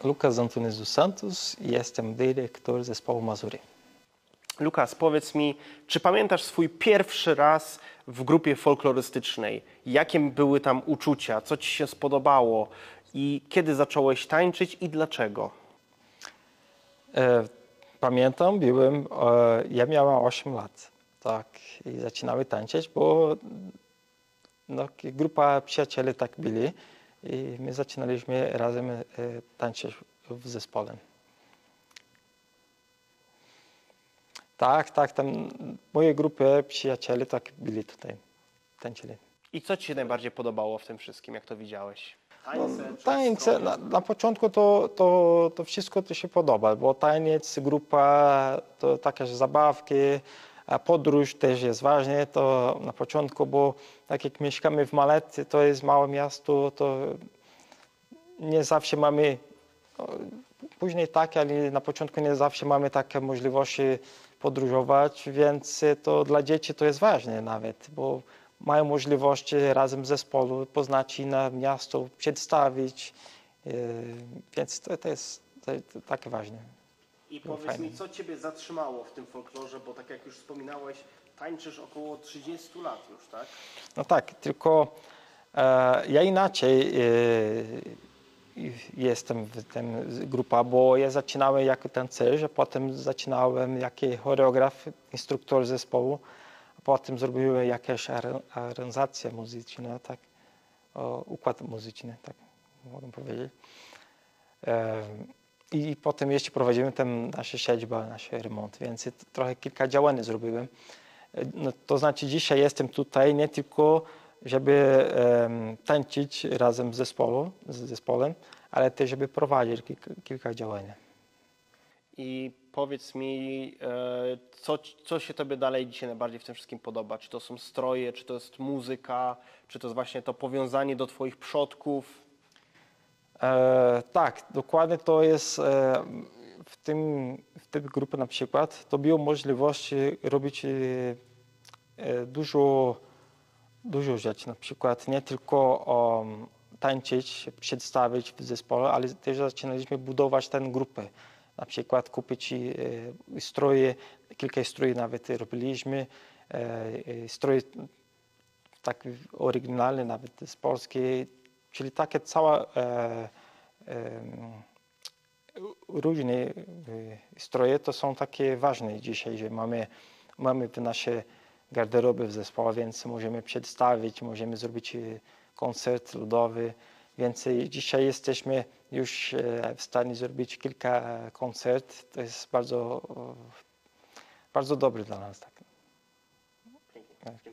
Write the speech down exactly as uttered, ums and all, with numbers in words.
Lucas Antunes dos Santos i jestem dyrektor zespołu Mazury. Lukas, powiedz mi, czy pamiętasz swój pierwszy raz w grupie folklorystycznej? Jakie były tam uczucia? Co ci się spodobało? I kiedy zacząłeś tańczyć i dlaczego? E, pamiętam, byłem, e, ja miałem osiem lat, tak, i zaczynałem tańczyć, bo no, grupa przyjacieli tak byli i my zaczynaliśmy razem e, tańczyć w zespole. Tak, tak, tam moje grupy przyjacieli tak byli tutaj, tańczyli. I co ci się najbardziej podobało w tym wszystkim, jak to widziałeś? No, tańce, na, na początku to, to, to wszystko to się podoba, bo taniec, grupa, to takie zabawki, a podróż też jest ważne, to na początku, bo tak jak mieszkamy w Maletty, to jest małe miasto, to nie zawsze mamy, no, później tak, ale na początku nie zawsze mamy takie możliwości podróżować, więc to dla dzieci to jest ważne nawet, bo mają możliwości razem w zespole poznać inne miasto, przedstawić, yy, więc to, to jest to, to takie ważne. I Było powiedz fajne. mi, co ciebie zatrzymało w tym folklorze, bo tak jak już wspominałeś, tańczysz około trzydziestu lat już, tak? No tak, tylko e, ja inaczej e, jestem w tym grupa, bo ja zaczynałem jako tancerz, a potem zaczynałem jako choreograf, instruktor zespołu, a potem zrobiłem jakieś aranżacje muzyczne, tak, o, układ muzyczny, tak mogę powiedzieć. E, I potem jeszcze prowadzimy tam nasze siedzibę, nasz remont, więc trochę kilka działań zrobiłem. No, to znaczy dzisiaj jestem tutaj nie tylko, żeby um, tańczyć razem z, zespolu, z zespołem, ale też, żeby prowadzić kilka, kilka działań. I powiedz mi, e, co, co się tobie dalej dzisiaj najbardziej w tym wszystkim podoba? Czy to są stroje, czy to jest muzyka, czy to jest właśnie to powiązanie do twoich przodków? E, tak, dokładnie to jest e, w tym, w tej grupie na przykład, to było możliwość robić e, dużo, dużo rzeczy, na przykład nie tylko um, tańczyć, przedstawić w zespole, ale też zaczynaliśmy budować tę grupę. Na przykład kupić e, stroje, kilka strojów nawet robiliśmy, e, stroje tak oryginalne nawet z polskiej, czyli takie całe e, e, różne e, stroje to są takie ważne dzisiaj, że mamy, mamy w nasze garderoby w zespole, więc możemy przedstawić, możemy zrobić koncert ludowy, więc dzisiaj jesteśmy już w stanie zrobić kilka koncertów. To jest bardzo, bardzo dobre dla nas. Tak. Pięknie.